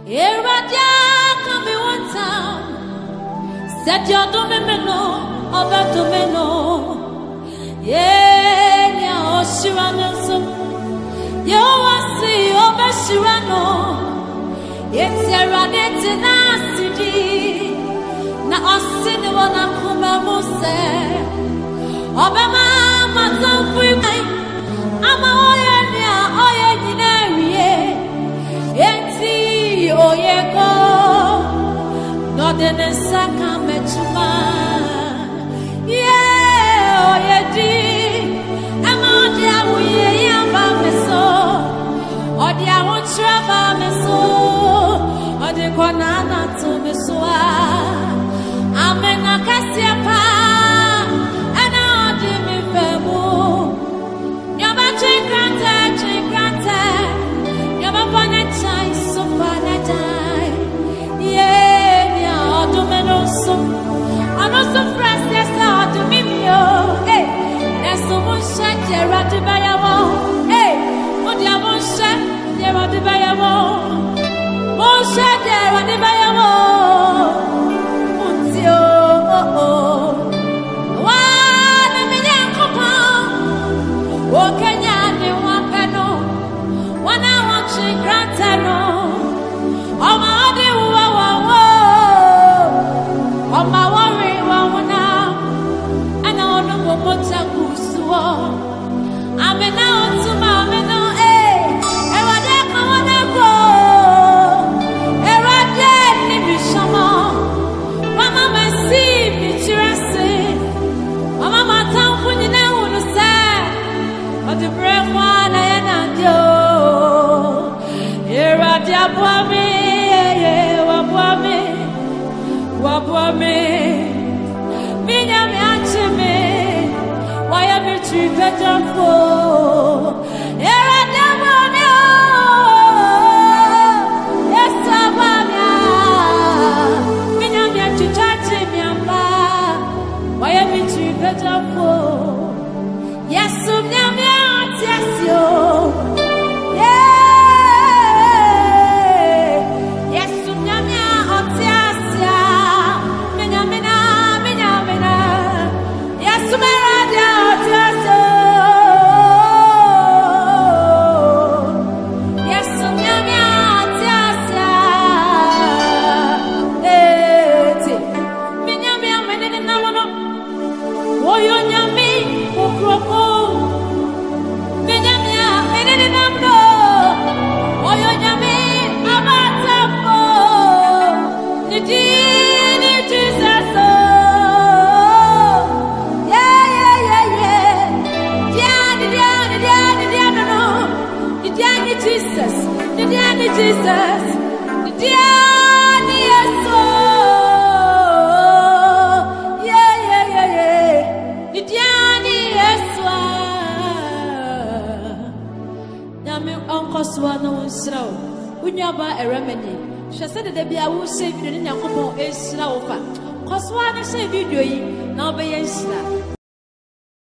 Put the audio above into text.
Eradia come one time. Set your domino over domino. Yeah, Oshirano. You will see over Shirano. It's a radit nasty. Na Osiniwana Kumamuse. Obama, Mazan Free. I'm a Oyania, Oyanari. Enti Oyeko. Not in a second metuma. Yeah, Oyedi. I'm on the way, I'm so. Or the I won't travel me so. Or the Konana to me so. I'm in a Cassiapa. And I'll do me femo. You're my granted. You're my one time, so far I die. Yeah, I'm not so fresh, yes, I'll do me. Hey, there's so much shit there at the Bayamo. Hey, what do you want shit there at the Bayamo? More shit there at the Bayamo. One million coupon. Oh, Kenya, they want Peno. 1 hour, she granted no. Oh, my dear, oh, my worry, now. And I don't know what to do. I'm in out to my no, eh? And what I want to go. And what did me shama? Mama, my see me dressing. Mama, town for you now, no say. But the brave one, I am do. Here at the Wabwame, Wabwame. Minyami Achime. Why am I too better for? Here at the Wabwame. Yes, Wabwame. Minyami Achime. Why am I too better for? Yes, Minyami Achime. Jesus, the Diani so, yeah, the Diani so. Yami Uncle Swan on slow. When you buy a remedy, she said that I will save you in your couple is slow. Cause one is a video, now be a